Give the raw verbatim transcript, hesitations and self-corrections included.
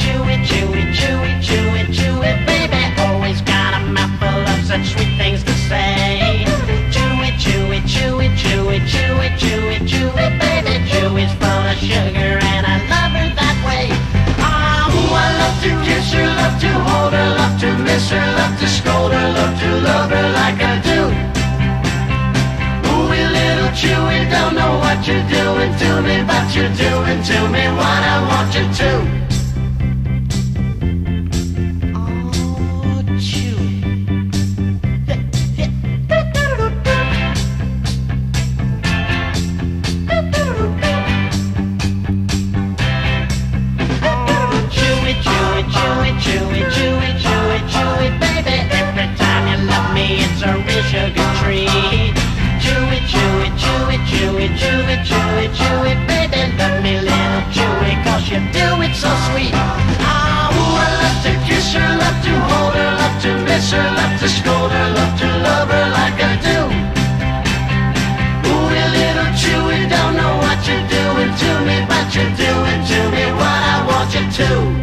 Chewy, chewy, chewy, chewy, chewy, baby. Always got a mouthful of such sweet things to say. Chewy, chewy, chewy, chewy, chewy, chewy, chewy, baby. Chewy's full of sugar and I love her that way. Oh, I love to kiss her, love to hold her, love to miss her, love to scold her, love to love her like I do. Ooh, little Chewy, don't know what you're doing to me, but you're doing to me what I want you to. Oh, Chewy. Chewy, chewy, chewy, chewy, chewy, chewy, chewy, baby. Every time you love me, it's a real sugar treat. Chewy, chewy, chewy, chewy, chewy, chewy, chewy, baby. Love me, little Chewy, 'cause you do it so sweet. Oh, I love to kiss her, love to hold her, love to miss her, love to scold her, love to love her like I do. Ooh, little Chewy, don't know what you're doing to me, but you're doing to me what I want you to.